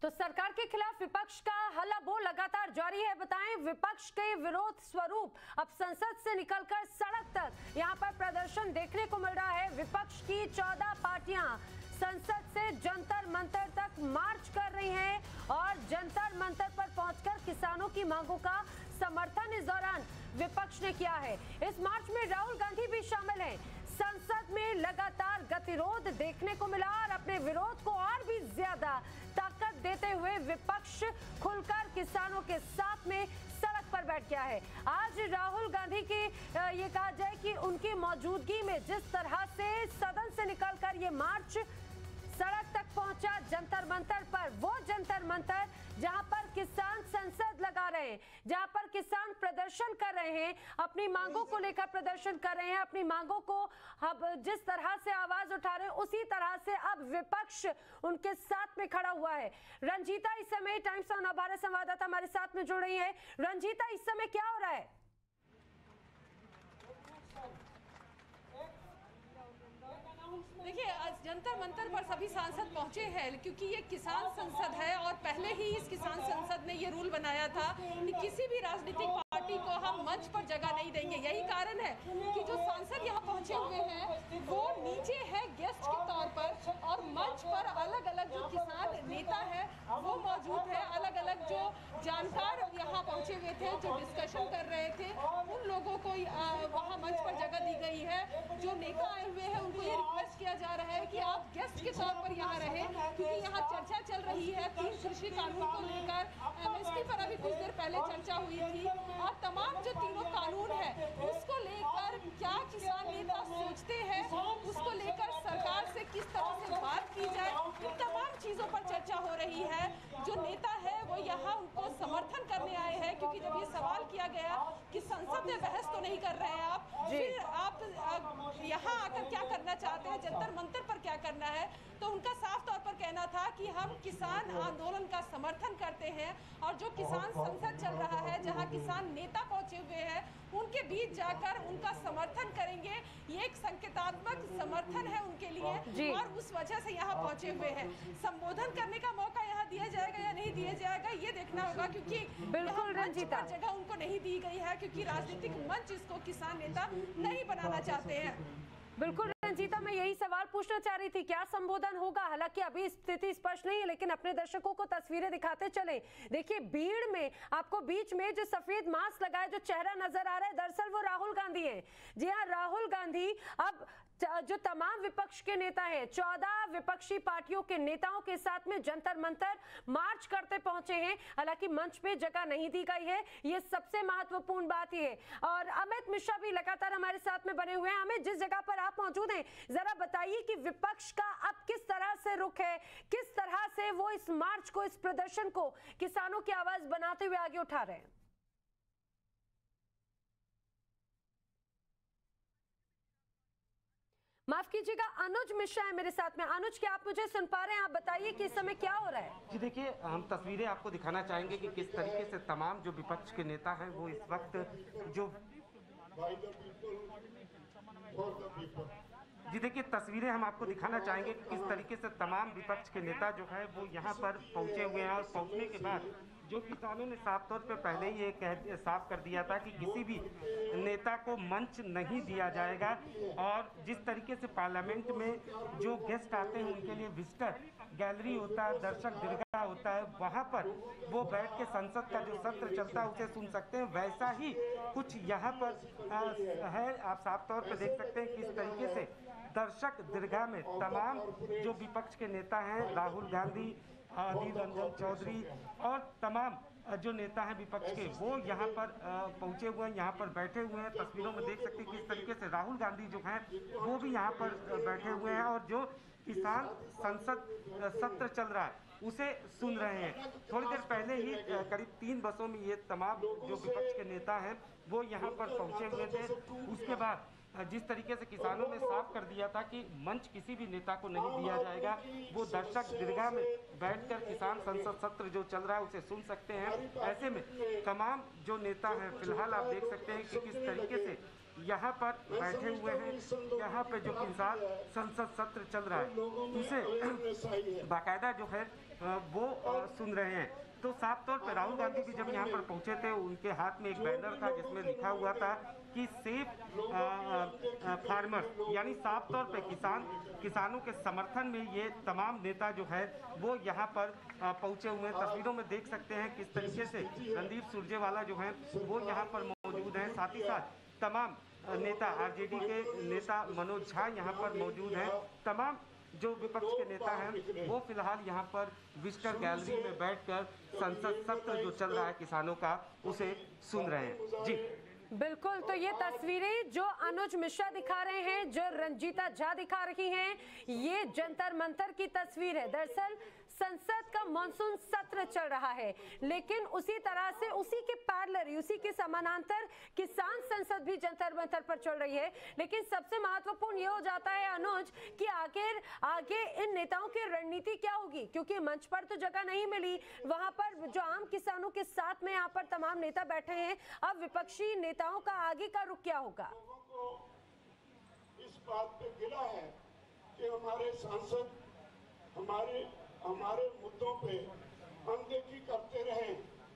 तो सरकार के खिलाफ विपक्ष का हल्ला बोल लगातार जारी है। बताएं, विपक्ष के विरोध स्वरूप अब संसद से निकलकर सड़क तक यहां पर प्रदर्शन देखने को मिल रहा है। विपक्ष की 14 पार्टियां संसद से जंतर मंतर तक मार्च कर रही हैं और जंतर मंतर पर पहुंचकर किसानों की मांगों का समर्थन इस दौरान विपक्ष ने किया है। इस मार्च में राहुल गांधी भी शामिल हैं। संसद में लगातार गतिरोध देखने को मिला और अपने विरोध को और भी ज्यादा ताकत देते हुए विपक्ष खुलकर किसानों के साथ में सड़क पर बैठ गया है। आज राहुल गांधी की ये कहा जाए कि उनकी मौजूदगी में जिस तरह से सदन से निकलकर ये मार्च सड़क तक पहुंचा जंतर मंतर पर, वो जंतर मंतर जहां पर किसान संसद लगा रहे हैं, जहां पर किसान प्रदर्शन कर रहे हैं, अपनी मांगों को लेकर प्रदर्शन कर रहे हैं, अपनी मांगों को अब जिस तरह से आवाज उठा रहे हैं उसी तरह से अब विपक्ष उनके साथ में खड़ा हुआ है। रंजीता इस समय टाइम्स ऑफ नवभारत संवाददाता हमारे साथ में जुड़ रही है। रंजीता, इस समय क्या हो रहा है? देखिए, आज जंतर मंतर पर सभी सांसद पहुंचे हैं क्योंकि ये किसान संसद है और पहले ही इस किसान संसद ने ये रूल बनाया था कि किसी भी राजनीतिक पार्टी को हम मंच पर जगह नहीं देंगे। यही कारण है कि जो सांसद यहाँ पहुंचे हुए हैं वो नीचे है गेस्ट के तौर पर और मंच पर अलग अलग जो किसान नेता है वो मौजूद है। अलग अलग जो जानकार यहाँ पहुंचे हुए थे, जो डिस्कशन कर रहे थे, उन लोगों को वहाँ मंच पर जगह दी गई है। जो नेता आए हुए हैं उनको ये रिक्वेस्ट किया जा रहा है कि आप गेस्ट के तौर पर यहाँ रहें क्योंकि यहाँ चर्चा चल रही है 3 कृषि कानून को लेकर। एमएसपी पर अभी कुछ देर पहले चर्चा हुई थी और तमाम जो तीनों कानून है उसको लेकर क्या किसान नेता सोचते हैं, उसको लेकर सरकार से किस तरह से बात की जाए, इन तमाम चीजों पर चर्चा हो रही है। जो नेता है वो यहाँ उनको समर्थन करने आए हैं क्योंकि जब ये सवाल किया गया कि संसद में बहस तो नहीं कर रहे हैं आप, फिर आप यहाँ आकर क्या करना चाहते हैं, जंतर मंतर पर क्या करना है, तो उनका साफ तौर पर कहना था कि हम किसान आंदोलन का समर्थन करते हैं और जो किसान संसद चल रहा है जहां किसान नेता पहुंचे हुए हैं उनके बीच जाकर उनका समर्थन करेंगे। ये एक संकेतात्मक समर्थन है उनके लिए और उस वजह से यहाँ पहुंचे हुए हैं। संबोधन करने का मौका यहाँ दिया जाएगा या नहीं दिया जाएगा ये देखना होगा क्योंकि बिल्कुल रंजीता, जगह उनको नहीं दी गई है क्योंकि राजनीतिक मंच इसको किसान नेता नहीं बनाना चाहते हैं। बिल्कुल रंजीता, मैं यही सवाल पूछना चाह रही थी, क्या संबोधन होगा? हालांकि अभी स्थिति स्पष्ट नहीं है लेकिन अपने दर्शकों को तस्वीरें दिखाते चले। देखिए, भीड़ में आपको बीच में जो सफेद मास्क लगाए जो चेहरा नजर आ रहा है, दरअसल वो राहुल गांधी है। जी हाँ, राहुल गांधी अब जो तमाम विपक्ष के नेता हैं, 14 विपक्षी पार्टियों के नेताओं के साथ में जंतर मंतर मार्च करते पहुंचे हैं। हालांकि मंच पे जगह नहीं दी गई है, ये सबसे महत्वपूर्ण बात ये है। और अमित मिश्रा भी लगातार हमारे साथ में बने हुए हैं। अमित, जिस जगह पर आप मौजूद हैं, जरा बताइए कि विपक्ष का अब किस तरह से रुख है, किस तरह से वो इस मार्च को, इस प्रदर्शन को किसानों की आवाज बनाते हुए आगे उठा रहे हैं? माफ कीजिएगा, अनुज मिश्रा है मेरे साथ में। अनुज, क्या आप मुझे सुन पा रहे हैं? आप बताइए कि इस समय क्या हो रहा है? जी देखिए, हम तस्वीरें आपको दिखाना चाहेंगे कि किस तरीके से तमाम जो विपक्ष के नेता हैं वो इस वक्त जो जी देखिए, तस्वीरें हम आपको दिखाना चाहेंगे कि किस तरीके से तमाम विपक्ष के नेता जो है वो यहाँ पर पहुँचे हुए हैं और पहुँचने के बाद जो किसानों ने साफ तौर पे पहले ही ये साफ कर दिया था कि किसी भी नेता को मंच नहीं दिया जाएगा और जिस तरीके से पार्लियामेंट में जो गेस्ट आते हैं उनके लिए विजिटर गैलरी होता है, दर्शक दीर्घा होता है, वहाँ पर वो बैठ के संसद का जो सत्र चलता है उसे सुन सकते हैं। वैसा ही कुछ यहाँ पर है। आप साफ तौर पर देख सकते हैं किस तरीके से दर्शक दीर्घा में तमाम जो विपक्ष के नेता हैं, राहुल गांधी, अधीर रंजन चौधरी और तमाम जो नेता हैं विपक्ष के, वो यहाँ पर पहुँचे हुए हैं, यहाँ पर बैठे हुए हैं। तस्वीरों में देख सकते हैं किस तरीके से राहुल गांधी जो हैं वो भी यहाँ पर बैठे हुए हैं और जो किसान संसद सत्र चल रहा है उसे सुन रहे हैं। थोड़ी देर पहले ही करीब 3 बसों में ये तमाम जो विपक्ष के नेता हैं वो यहाँ पर पहुँचे हुए थे। उसके बाद जिस तरीके से किसानों ने साफ कर दिया था कि मंच किसी भी नेता को नहीं दिया जाएगा, वो दर्शक दीर्घा में बैठकर किसान संसद सत्र जो चल रहा है उसे सुन सकते हैं। ऐसे में तमाम जो नेता हैं, फिलहाल आप देख सकते हैं कि किस तरीके से यहाँ पर बैठे हुए हैं। यहाँ पे जो किसान संसद सत्र चल रहा है उसे बाकायदा जो है वो सुन रहे हैं। तो साफ तौर पर राहुल गांधी भी जब यहाँ पर पहुँचे थे उनके हाथ में एक बैनर था जिसमें लिखा हुआ था कि सेफ फार्मर्स, यानी साफ तौर पे किसानों के समर्थन में ये तमाम नेता जो है वो यहाँ पर पहुँचे हुए हैं। तस्वीरों में देख सकते हैं किस तरीके से रणदीप सुरजेवाला जो हैं वो यहाँ पर मौजूद हैं। साथ ही साथ तमाम नेता, आरजेडी के नेता मनोज झा यहाँ पर मौजूद हैं। तमाम जो विपक्ष के नेता हैं वो फिलहाल यहाँ पर विजिटर गैलरी में बैठकर संसद सत्र जो चल रहा है किसानों का उसे सुन रहे हैं। जी बिल्कुल, तो ये तस्वीरें जो अनुज मिश्रा दिखा रहे हैं, जो रंजीता झा दिखा रही हैं, ये जंतर मंतर की तस्वीर है। दरअसल संसद का मॉनसून सत्र चल रहा है, लेकिन उसी तरह से उसी के पैरेलल, उसी के समानांतर किसान संसद भी जंतर मंतर पर चल रही है। लेकिन सबसे महत्वपूर्ण ये हो जाता है अनुज कि आखिर आगे इन नेताओं की रणनीति क्या होगी, क्योंकि मंच पर तो जगह नहीं मिली। वहां पर जो आम किसानों के साथ में यहाँ पर तमाम नेता बैठे हैं, अब विपक्षी नेताओं का आगे का रुख क्या होगा? इस बात पे गिला है कि हमारे सांसद हमारे मुद्दों पे अनदेखी करते रहे।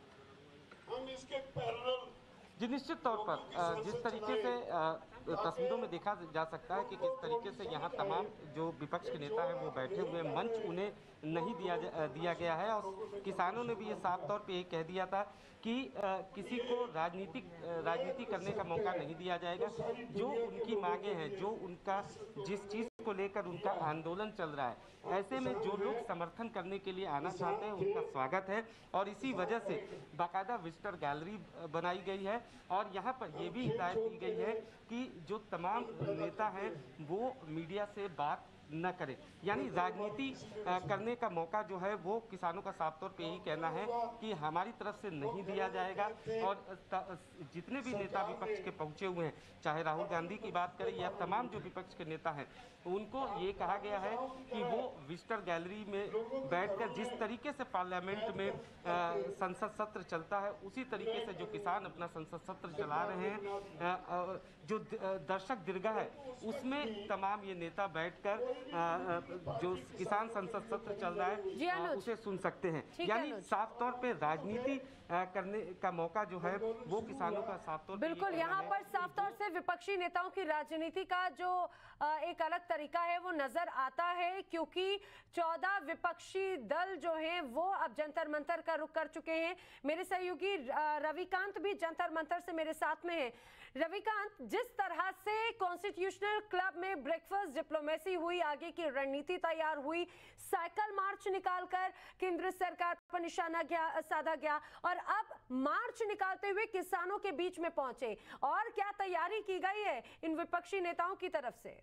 हम इसके पैरेलल जी निश्चित तौर पर जिस तरीके से तस्वीरों में देखा जा सकता है कि किस तरीके से यहाँ तमाम जो विपक्ष के नेता हैं वो बैठे हुए, मंच उन्हें नहीं दिया गया है। और किसानों ने भी ये साफ तौर पे ये कह दिया था कि किसी को राजनीति करने का मौका नहीं दिया जाएगा। जो उनकी मांगे हैं, जो उनका जिस चीज़ को लेकर उनका आंदोलन चल रहा है, ऐसे में जो लोग समर्थन करने के लिए आना चाहते हैं उनका स्वागत है। और इसी वजह से बाकायदा विजिटर गैलरी बनाई गई है और यहाँ पर ये भी हिदायत दी गई है कि जो तमाम नेता हैं वो मीडिया से बात न करें, यानी राजनीति करने का मौका जो है वो किसानों का साफ तौर पे यही कहना है कि हमारी तरफ से नहीं दिया जाएगा। और जितने भी नेता विपक्ष के पहुंचे हुए हैं, चाहे राहुल गांधी की बात करें या तमाम जो विपक्ष के नेता हैं, उनको ये कहा गया है कि वो विजिटर गैलरी में बैठकर जिस तरीके से पार्लियामेंट में संसद सत्र चलता है उसी तरीके से जो किसान अपना संसद सत्र चला रहे हैं, जो दर्शक दीर्घा है उसमें तमाम ये नेता बैठकर जो किसान संसद सत्र चल रहा है उसे सुन सकते हैं। यानी साफ तौर पे राजनीति करने का मौका जो है वो किसानों का साफ तौर पे बिल्कुल, यहाँ पर साफ तौर से विपक्षी नेताओं की राजनीति का जो एक अलग तरीका है वो नजर आता है, क्योंकि 14 विपक्षी दल जो हैं वो अब जंतर मंतर का रुख कर चुके हैं। मेरे सहयोगी रविकांत भी जंतर मंतर से मेरे साथ में है। रविकांत, जिस तरह से कॉन्स्टिट्यूशनल क्लब में ब्रेकफास्ट डिप्लोमेसी हुई, आगे की रणनीति तैयार हुई, साइकिल मार्च निकालकर केंद्र सरकार पर निशाना साधा गया और अब मार्च निकालते हुए किसानों के बीच में पहुंचे, और क्या तैयारी की गई है इन विपक्षी नेताओं की तरफ से?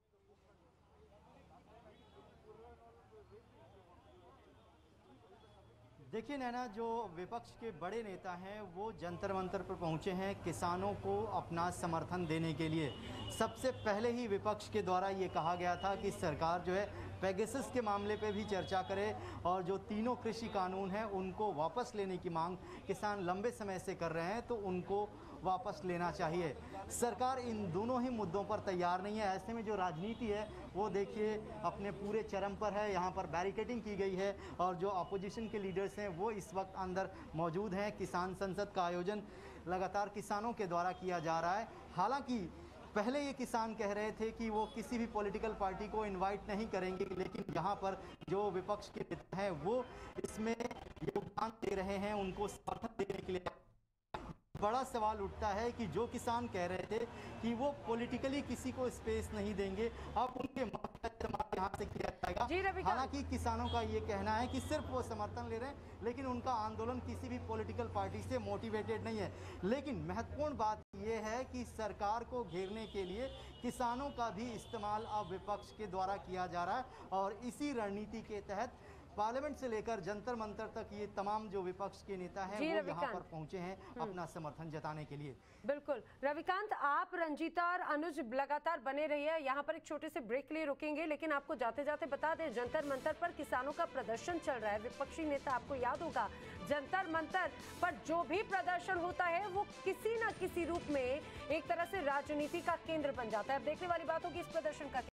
देखिए नैना, जो विपक्ष के बड़े नेता हैं वो जंतर मंतर पर पहुंचे हैं किसानों को अपना समर्थन देने के लिए। सबसे पहले ही विपक्ष के द्वारा ये कहा गया था कि सरकार जो है पेगासस के मामले पे भी चर्चा करे और जो तीनों कृषि कानून हैं उनको वापस लेने की मांग किसान लंबे समय से कर रहे हैं, तो उनको वापस लेना चाहिए। सरकार इन दोनों ही मुद्दों पर तैयार नहीं है। ऐसे में जो राजनीति है वो देखिए अपने पूरे चरम पर है। यहाँ पर बैरिकेडिंग की गई है और जो अपोजिशन के लीडर्स हैं वो इस वक्त अंदर मौजूद हैं। किसान संसद का आयोजन लगातार किसानों के द्वारा किया जा रहा है। हालांकि पहले ये किसान कह रहे थे कि वो किसी भी पॉलिटिकल पार्टी को इनवाइट नहीं करेंगे, लेकिन यहाँ पर जो विपक्ष के नेता हैं वो इसमें योगदान दे रहे हैं, उनको समर्थन देने के लिए। बड़ा सवाल उठता है कि जो किसान कह रहे थे कि वो पॉलिटिकली किसी को स्पेस नहीं देंगे, अब उनके मत का इस्तेमाल यहाँ से किया जाएगा। हालांकि किसानों का ये कहना है कि सिर्फ वो समर्थन ले रहे हैं, लेकिन उनका आंदोलन किसी भी पॉलिटिकल पार्टी से मोटिवेटेड नहीं है। लेकिन महत्वपूर्ण बात ये है कि सरकार को घेरने के लिए किसानों का भी इस्तेमाल अब विपक्ष के द्वारा किया जा रहा है और इसी रणनीति के तहत पार्लियामेंट से लेकर जंतर मंतर तक ये तमाम जो विपक्ष के नेता हैं वो यहाँ पर पहुंचे हैं अपना समर्थन जताने के लिए। बिल्कुल रविकांत, आप रंजीता और अनुज लगातार बने रहिए। यहाँ पर एक छोटे से ब्रेक लिए रुकेंगे, लेकिन आपको जाते जाते बता दें जंतर मंतर पर किसानों का प्रदर्शन चल रहा है। विपक्षी नेता, आपको याद होगा, जंतर मंतर पर जो भी प्रदर्शन होता है वो किसी न किसी रूप में एक तरह से राजनीति का केंद्र बन जाता है। अब देखने वाली बात होगी इस प्रदर्शन का